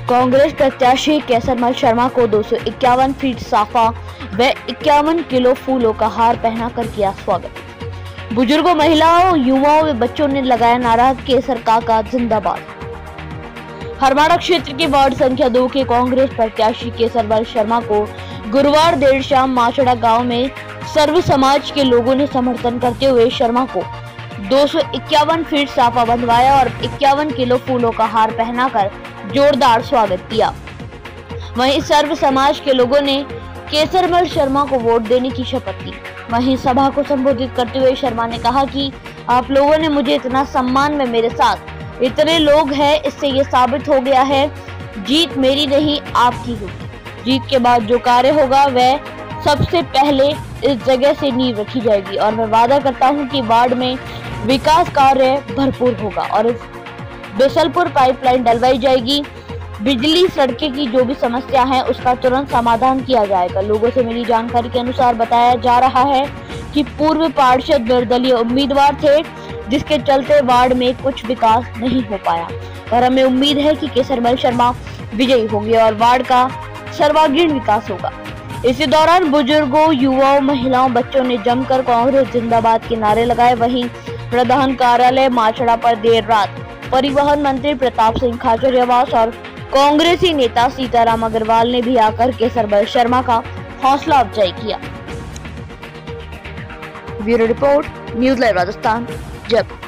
कांग्रेस प्रत्याशी केसरमल शर्मा को 251 फीट साफा व 51 किलो फूलों का हार पहनाकर किया स्वागत। बुजुर्गों, महिलाओं, युवाओं व बच्चों ने लगाया नारा केसर काका जिंदाबाद। हरमाड़ा क्षेत्र के वार्ड संख्या 2 के कांग्रेस प्रत्याशी केसरमल शर्मा को गुरुवार देर शाम माचड़ा गांव में सर्व समाज के लोगों ने समर्थन करते हुए शर्मा को 251 फीट साफा बंधवाया और 51 किलो फूलों का हार पहनाकर जोरदार स्वागत किया। वहीं सर्व समाज के लोगों ने केसरमल शर्मा को वोट देने की शपथ ली। वहीं सभा को संबोधित करते हुए शर्मा ने कहा कि आप लोगों ने मुझे इतना सम्मान में मेरे साथ इतने लोग हैं, इससे ये साबित हो गया है जीत मेरी नहीं आपकी होगी। जीत के बाद जो कार्य होगा वह सबसे पहले इस जगह से नींव रखी जाएगी और मैं वादा करता हूं कि वार्ड में विकास कार्य भरपूर होगा और इस बिसलपुर पाइपलाइन डलवाई जाएगी। बिजली, सड़कें की जो भी समस्या है उसका तुरंत समाधान किया जाएगा। लोगों से मिली जानकारी के अनुसार बताया जा रहा है कि पूर्व पार्षद निर्दलीय उम्मीदवार थे, जिसके चलते वार्ड में कुछ विकास नहीं हो पाया और हमें उम्मीद है कि केसरमल शर्मा विजयी होंगे और वार्ड का सर्वांगीण विकास होगा। इसी दौरान बुजुर्गों, युवाओं, महिलाओं, बच्चों ने जमकर कांग्रेस जिंदाबाद के नारे लगाए। वहीं प्रधान कार्यालय माचड़ा पर देर रात परिवहन मंत्री प्रताप सिंह खाचरियावास और कांग्रेसी नेता सीताराम अग्रवाल ने भी आकर केसरमल शर्मा का हौसला अफजाई किया। Bureau report, news live Rajasthan, Jaipur.